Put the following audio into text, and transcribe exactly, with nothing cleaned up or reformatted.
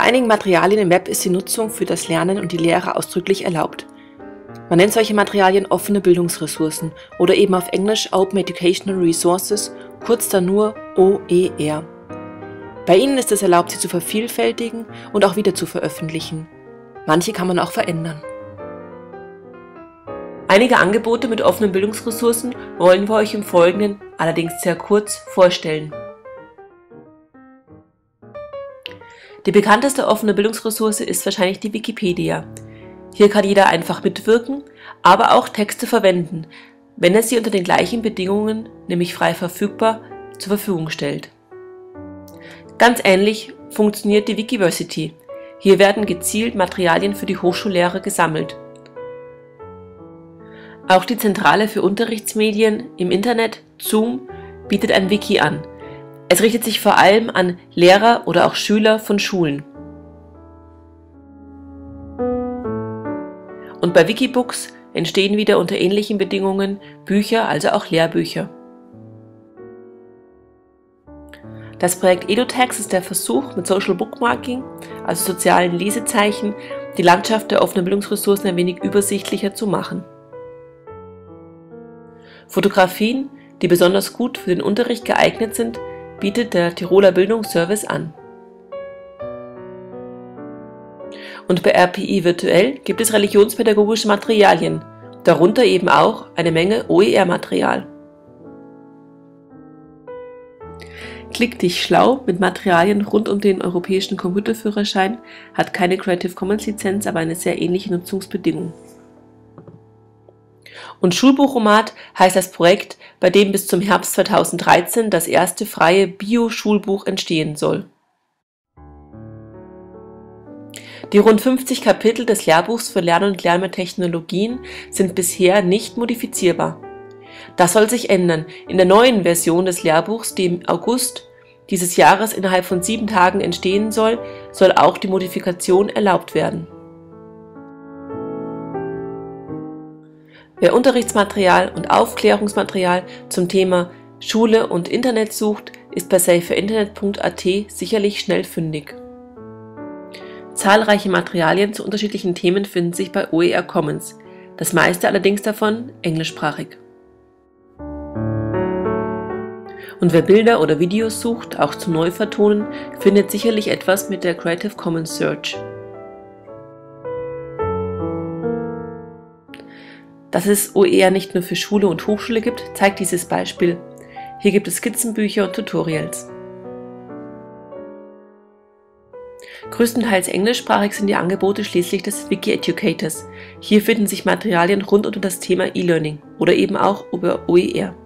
Bei einigen Materialien im Web ist die Nutzung für das Lernen und die Lehre ausdrücklich erlaubt. Man nennt solche Materialien offene Bildungsressourcen oder eben auf Englisch Open Educational Resources, kurz dann nur O E R. Bei ihnen ist es erlaubt, sie zu vervielfältigen und auch wieder zu veröffentlichen. Manche kann man auch verändern. Einige Angebote mit offenen Bildungsressourcen wollen wir euch im Folgenden, allerdings sehr kurz, vorstellen. Die bekannteste offene Bildungsressource ist wahrscheinlich die Wikipedia. Hier kann jeder einfach mitwirken, aber auch Texte verwenden, wenn er sie unter den gleichen Bedingungen, nämlich frei verfügbar, zur Verfügung stellt. Ganz ähnlich funktioniert die Wikiversity. Hier werden gezielt Materialien für die Hochschullehrer gesammelt. Auch die Zentrale für Unterrichtsmedien im Internet, Zoom, bietet ein Wiki an. Es richtet sich vor allem an Lehrer oder auch Schüler von Schulen. Und bei Wikibooks entstehen wieder unter ähnlichen Bedingungen Bücher, also auch Lehrbücher. Das Projekt EduText ist der Versuch, mit Social Bookmarking, also sozialen Lesezeichen, die Landschaft der offenen Bildungsressourcen ein wenig übersichtlicher zu machen. Fotografien, die besonders gut für den Unterricht geeignet sind, bietet der Tiroler Bildungsservice an. Und bei R P I Virtuell gibt es religionspädagogische Materialien, darunter eben auch eine Menge O E R-Material. Klick dich schlau mit Materialien rund um den europäischen Computerführerschein hat keine Creative Commons Lizenz, aber eine sehr ähnliche Nutzungsbedingung. Und Schulbuchomat heißt das Projekt, bei dem bis zum Herbst zweitausenddreizehn das erste freie Bio-Schulbuch entstehen soll. Die rund fünfzig Kapitel des Lehrbuchs für Lern- und Lernmethodologien sind bisher nicht modifizierbar. Das soll sich ändern. In der neuen Version des Lehrbuchs, die im August dieses Jahres innerhalb von sieben Tagen entstehen soll, soll auch die Modifikation erlaubt werden. Wer Unterrichtsmaterial und Aufklärungsmaterial zum Thema Schule und Internet sucht, ist bei safer internet punkt a t sicherlich schnell fündig. Zahlreiche Materialien zu unterschiedlichen Themen finden sich bei O E R Commons, das meiste allerdings davon englischsprachig. Und wer Bilder oder Videos sucht, auch zum Neuvertonen, findet sicherlich etwas mit der Creative Commons Search. Dass es O E R nicht nur für Schule und Hochschule gibt, zeigt dieses Beispiel. Hier gibt es Skizzenbücher und Tutorials. Größtenteils englischsprachig sind die Angebote schließlich des Wiki-Educators. Hier finden sich Materialien rund um das Thema E-Learning oder eben auch über O E R.